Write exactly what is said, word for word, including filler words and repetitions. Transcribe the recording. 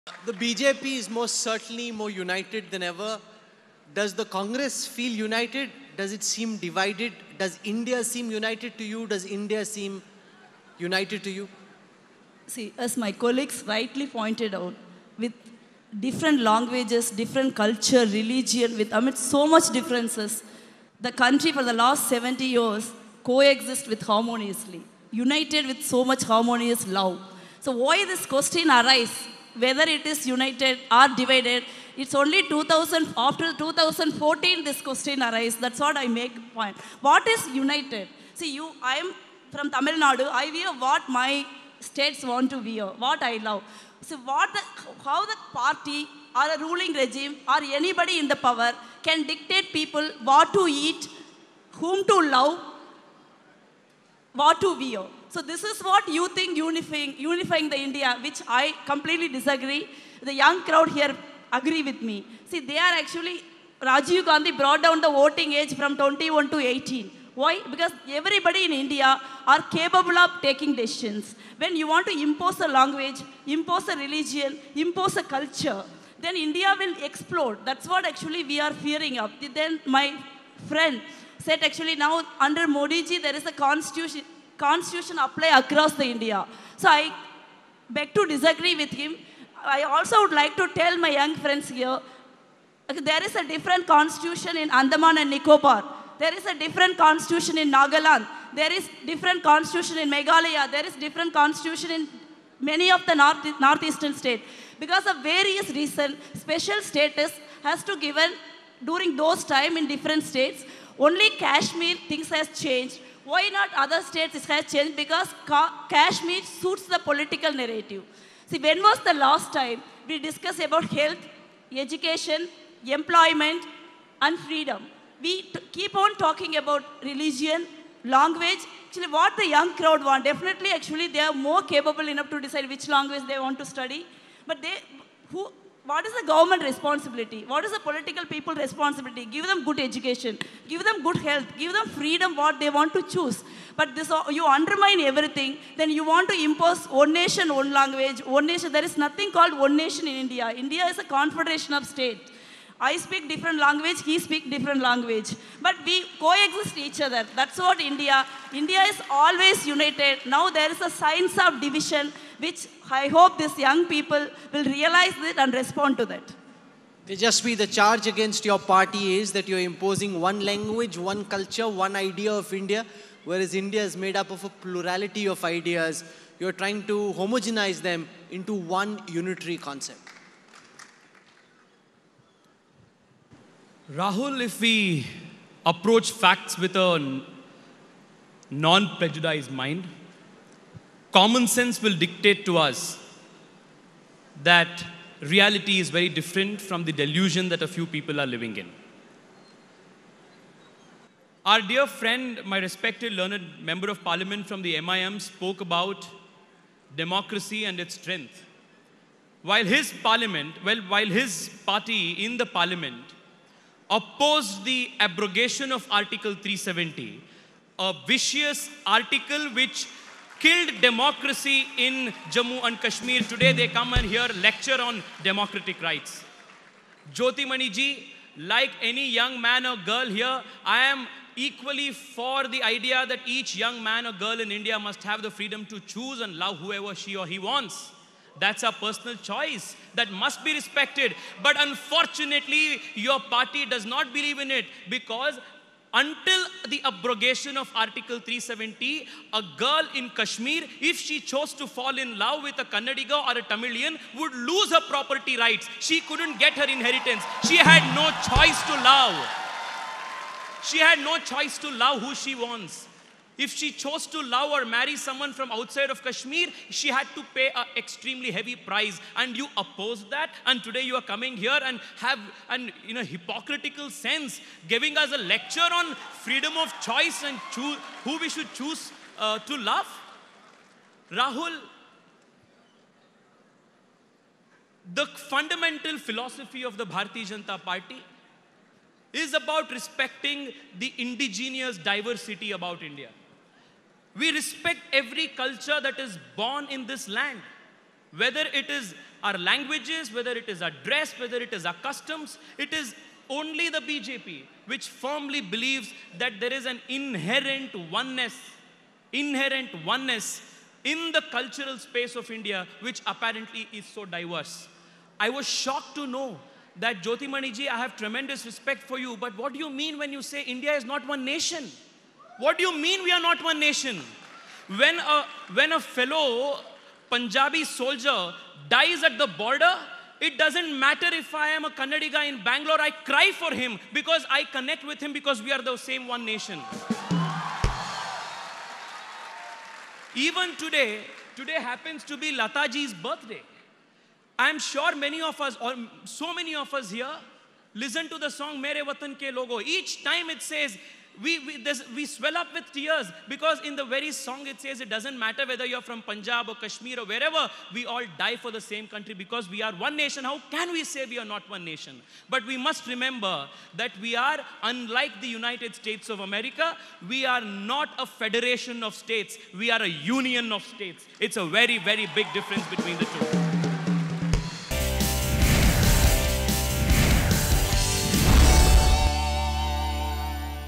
The B J P is most certainly more united than ever. Does the Congress feel united? Does it seem divided? Does India seem united to you? Does India seem united to you? See, as my colleagues rightly pointed out, with different languages, different culture, religion, with amid so much differences, the country for the last seventy years coexists with harmoniously, united with so much harmonious love. So why this question arises, whether it is united or divided, it's only two thousand, after two thousand fourteen this question arises. That's what I make point. What is united? See, you, I am from Tamil Nadu. I wear what my states want to wear, what I love. So what the, how the party or a ruling regime or anybody in the power can dictate people what to eat, whom to love, what to wear. So this is what you think unifying, unifying the India, which I completely disagree. The young crowd here agree with me. See, they are actually, Rajiv Gandhi brought down the voting age from twenty-one to eighteen. Why? Because everybody in India are capable of taking decisions. When you want to impose a language, impose a religion, impose a culture, then India will explode. That's what actually we are fearing of. Then my friend said actually now under Modi ji there is a constitution, constitution apply across the India. So I beg to disagree with him. I also would like to tell my young friends here, there is a different constitution in Andaman and Nicobar. There is a different constitution in Nagaland. There is different constitution in Meghalaya. There is different constitution in many of the north, northeastern states. Because of various reasons, special status has to given during those time in different states. Only Kashmir, things has changed. Why not other states it has changed? Because Ka Kashmir suits the political narrative. See, when was the last time we discussed about health, education, employment, and freedom? We keep on talking about religion, language. Actually, what the young crowd want, definitely, actually, they are more capable enough to decide which language they want to study. But they, who, what is the government responsibility? What is the political people responsibility? Give them good education, give them good health, give them freedom what they want to choose. But this, you undermine everything, then you want to impose one nation, one language, one nation. There is nothing called one nation in India. India is a confederation of states. I speak different language, he speak different language. But we coexist each other. That's what India, India is always united. Now there is a signs of division, which I hope these young people will realize it and respond to that. Tejaswi, the charge against your party is that you're imposing one language, one culture, one idea of India, whereas India is made up of a plurality of ideas. You're trying to homogenize them into one unitary concept. Rahul, if we approach facts with a non-prejudiced mind, common sense will dictate to us that reality is very different from the delusion that a few people are living in. Our dear friend, my respected learned member of parliament from the M I M, spoke about democracy and its strength. While his parliament, well, while his party in the parliament opposed the abrogation of Article three seventy, a vicious article which killed democracy in Jammu and Kashmir. Today they come and hear lecture on democratic rights. Jothimani ji, like any young man or girl here, I am equally for the idea that each young man or girl in India must have the freedom to choose and love whoever she or he wants. That's a personal choice that must be respected. But unfortunately, your party does not believe in it, because until the abrogation of Article three seventy, a girl in Kashmir, if she chose to fall in love with a Kannadiga or a Tamilian, would lose her property rights. She couldn't get her inheritance. She had no choice to love. She had no choice to love who she wants. If she chose to love or marry someone from outside of Kashmir, she had to pay an extremely heavy price. And you opposed that. And today you are coming here and have an in a hypocritical sense giving us a lecture on freedom of choice and choose who we should choose uh, to love. Rahul, the fundamental philosophy of the Bharatiya Janata Party is about respecting the indigenous diversity about India. We respect every culture that is born in this land. Whether it is our languages, whether it is our dress, whether it is our customs, it is only the B J P which firmly believes that there is an inherent oneness, inherent oneness in the cultural space of India, which apparently is so diverse. I was shocked to know that Jothimani ji, I have tremendous respect for you, but what do you mean when you say India is not one nation? What do you mean we are not one nation? When a, when a fellow Punjabi soldier dies at the border, it doesn't matter if I am a Kannadi guy in Bangalore, I cry for him because I connect with him because we are the same one nation. Even today, today happens to be Lataji's birthday. I'm sure many of us, or so many of us here, listen to the song Mere Watan Ke Logo. Each time it says, we, we, we swell up with tears because in the very song it says it doesn't matter whether you're from Punjab or Kashmir or wherever, we all die for the same country because we are one nation. How can we say we are not one nation? But we must remember that we are, unlike the United States of America, we are not a federation of states. We are a union of states. It's a very, very big difference between the two.